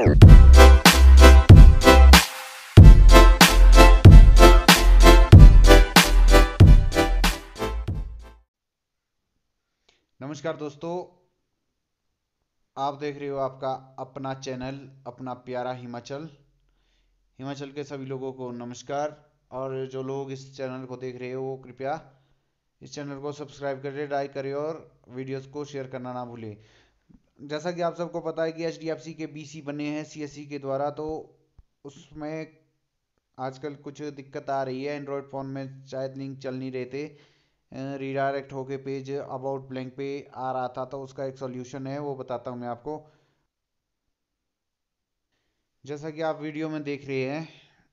नमस्कार दोस्तों, आप देख रहे हो आपका अपना चैनल अपना प्यारा हिमाचल। हिमाचल के सभी लोगों को नमस्कार। और जो लोग इस चैनल को देख रहे हो वो कृपया इस चैनल को सब्सक्राइब करें, लाइक करें और वीडियोस को शेयर करना ना भूलें। जैसा कि आप सबको पता है कि एचडीएफसी के बीसी बने हैं सीएससी के द्वारा, तो उसमें आजकल कुछ दिक्कत आ रही है। एंड्रॉयड फ़ोन में शायद लिंक चल नहीं रहे थे, रीडायरेक्ट होके पेज अबाउट ब्लैंक पे आ रहा था। तो उसका एक सॉल्यूशन है, वो बताता हूँ मैं आपको। जैसा कि आप वीडियो में देख रहे हैं,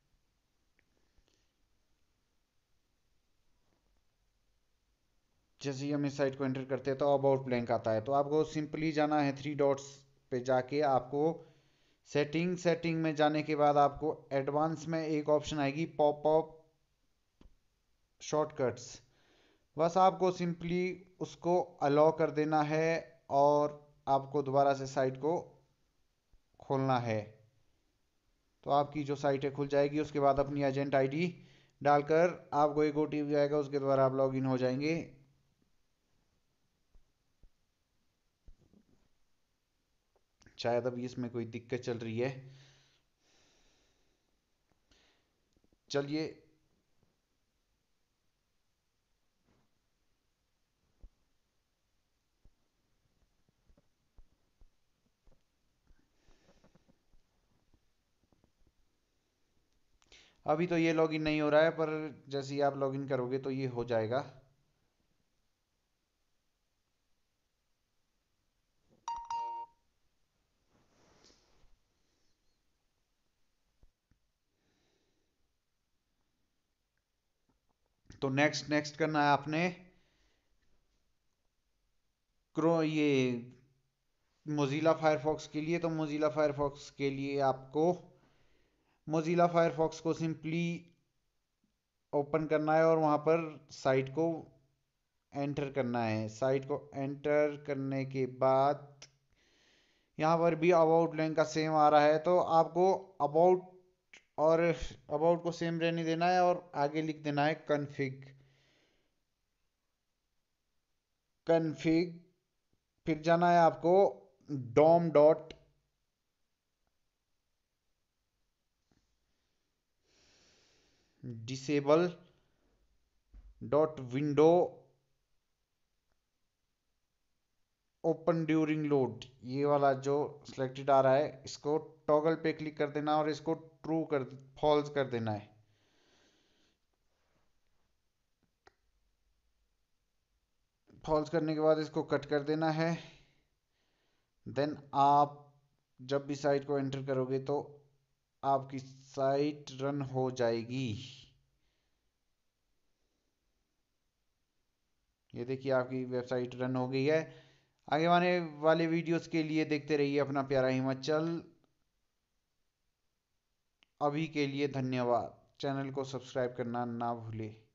जैसे ही हम इस साइट को एंटर करते हैं तो अबाउट ब्लैंक आता है। तो आपको सिंपली जाना है थ्री डॉट्स पे जाके, आपको सेटिंग में जाने के बाद आपको एडवांस में एक ऑप्शन आएगी पॉप अप शॉर्टकट्स। बस आपको सिंपली उसको अलाउ कर देना है और आपको दोबारा से साइट को खोलना है। तो आपकी जो साइट है खुल जाएगी। उसके बाद अपनी एजेंट आईडी डालकर आपको एक ओटीपी आएगा, उसके द्वारा आप लॉगिन हो जाएंगे। शायद अभी इसमें कोई दिक्कत चल रही है, चलिए। अभी तो ये लॉगिन नहीं हो रहा है, पर जैसे ही आप लॉगिन करोगे तो ये हो जाएगा। तो नेक्स्ट नेक्स्ट करना है आपने। ये मोज़िला फायरफॉक्स के लिए, तो मोज़िला फायरफॉक्स के लिए आपको मोज़िला फायरफॉक्स को सिंपली ओपन करना है और वहाँ पर साइट को एंटर करना है। साइट को एंटर करने के बाद यहाँ पर भी अबाउट लिंक का सेम आ रहा है, तो आपको अबाउट को सेम रहने देना है और आगे लिख देना है कन्फिग। कन्फिग फिर जाना है आपको dom dot disable dot window open during load. ये वाला जो सिलेक्टेड आ रहा है, इसको टॉगल पे क्लिक कर देना और इसको ट्रू कर फॉल्स कर देना है। फॉल्स करने के बाद इसको कट कर देना है। देन आप जब भी साइट को एंटर करोगे तो आपकी साइट रन हो जाएगी। ये देखिए आपकी वेबसाइट रन हो गई है। आगे आने वाले वीडियोस के लिए देखते रहिए अपना प्यारा हिमाचल। अभी के लिए धन्यवाद। चैनल को सब्सक्राइब करना ना भूले।